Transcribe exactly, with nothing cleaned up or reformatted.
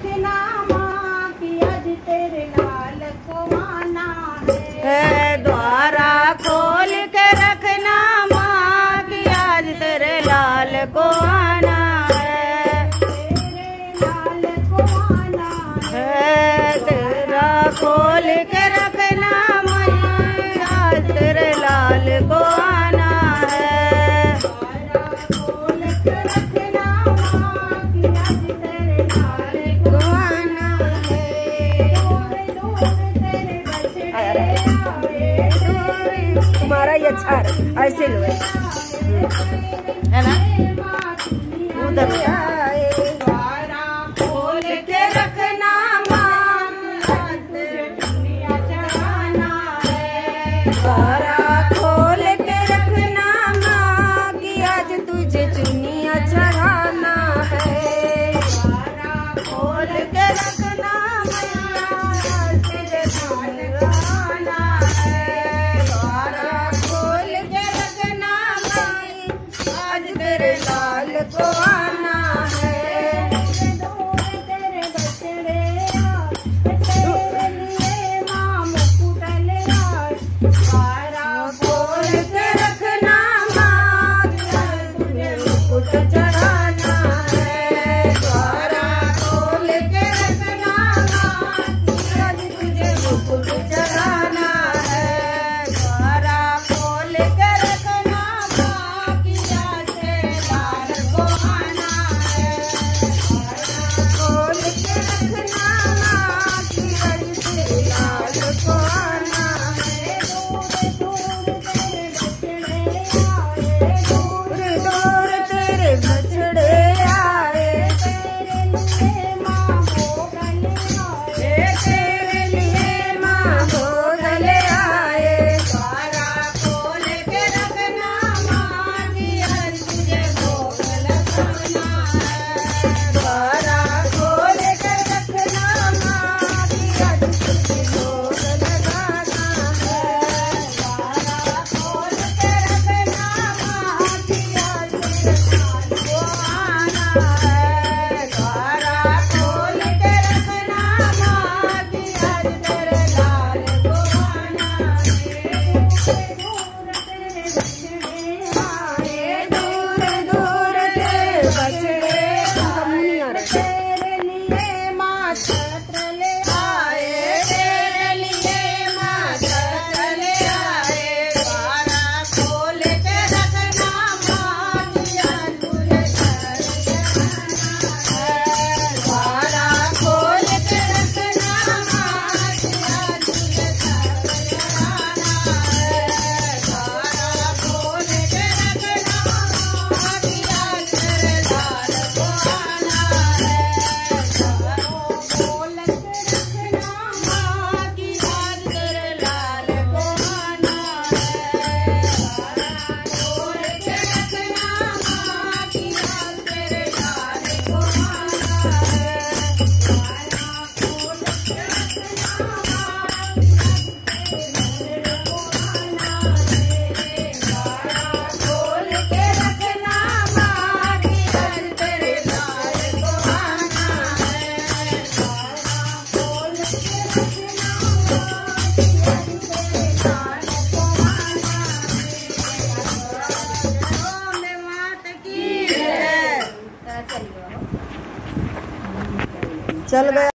रखना माँ की आज तेरे लाल को आना है। द्वारा खोल के रखना माँ की आज तेरे लाल को आना है। तेरे लाल को आना है तेरा खोल के रखना मैया आज तेरे लाल को आना है। खोल के रखना माँ की आज तेरे लाल को आना है। दूर दूर तेरे बछड़े आए, तुम्हारा ही अच्छा है, ऐसे लो है ना उधर द्वारा खोल के रखना माँ आज तुझे दुनिया चढ़ाना है। द्वारा खोल के रखना माँ की आज तुझे चुनिया चढ़ाना है। द्वारा खोल के रखना मैया आज तुझे लाल को आना है। द्वारा खोल के रखना माई आज तेरे लाल को आना है। दूर तेरे बछड़े आए, तेरे लिए माँ मुकुट ले आए। द्वारा खोल के रखना माँ की आज तुझे मुकुट चढ़ाना है। द्वारा खोल के रखना माँ की आज तुझे मुकुट चढ़ाना है। द्वारा खोल के रखना माँ की आज तेरे लाल को आना है। खोल के रखना माँ की आज तेरे लाल को आना है। दूर दूर तेरे बछड़े आए, तेरे लिए माँ भोग ले आए। द्वारा खोल के रखना माँ की आज तुझे भोग लगाना है। द्वारा खोल के रखना माँ की आज तुझे भोग लगाना है। द्वारा खोल के रखना माँ की आज तेरे लाल को आना है। द्वारा खोल के रखना माँ की आज तेरे लाल को आना है। दूर दूर तेरे बछड़े आए, तेरे लिए माँ छत्र ले आए तेरे लिए माँ छत्र ले आए। द्वारा खोल के रखना माँ की आज तुझे द्वारा खोल के रखना माँ की आज तुझे चढ़ाना है। द्वारा खोल के रखना माँ की आज तेरे लाल को आना है। द्वारा खोल के रखना माँ की आज तेरे लाल को आना है। द्वारा खोल के रखना माँ की आज तेरे लाल को आना है। खोल के रखना माँ की आज तेरे लाल को आना है। खोल के रखना माँ की आज तेरे लाल को आना है। मैं मात की चल गया।